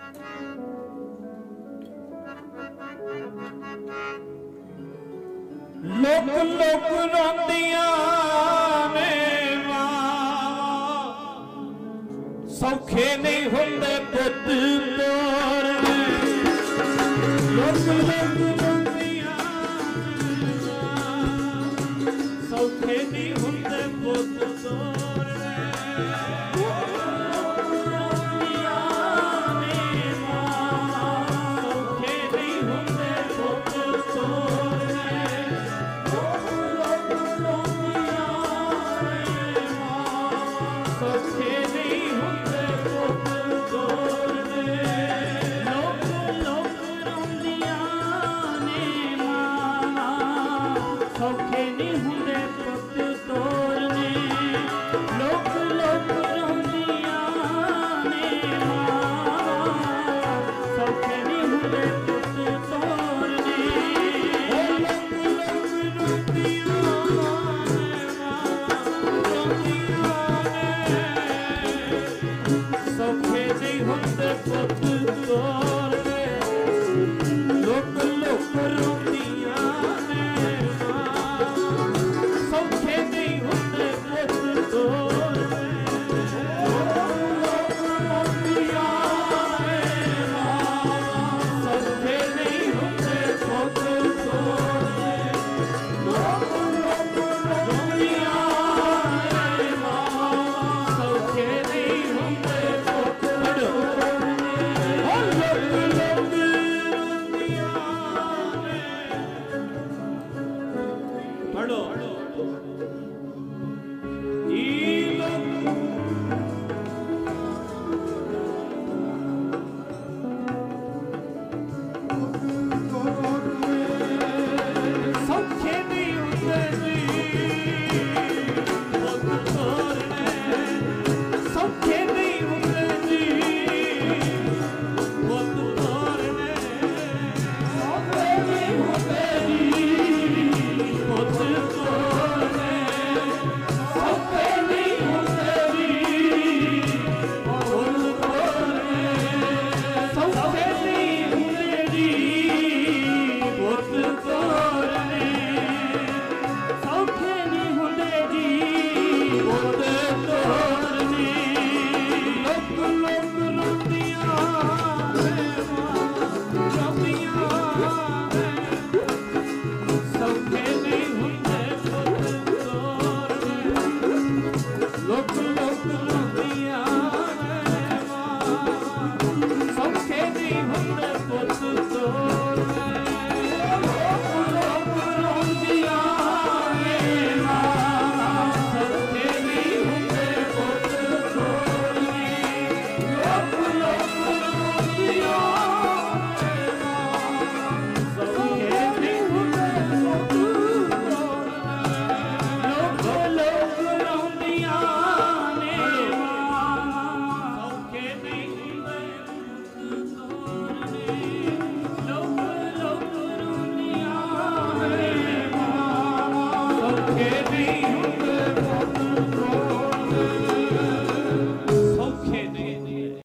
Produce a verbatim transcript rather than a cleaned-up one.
लोक लोक रोंदियां ने मां सौखे नहीं हुंदे पुत तोरने लोक लोक रोंदियां सौखे नहीं हुंदे पुत तोरने सौखे नहीं हुंदे पुत तोरने लोक लोक रोंदियां ने मां सौखे नहीं हुंदे पुत तोरने लोक लोक रोंदियां ने मां सौखे नहीं हुंदे पुत तोरने लोक लोक रोंदियां Give me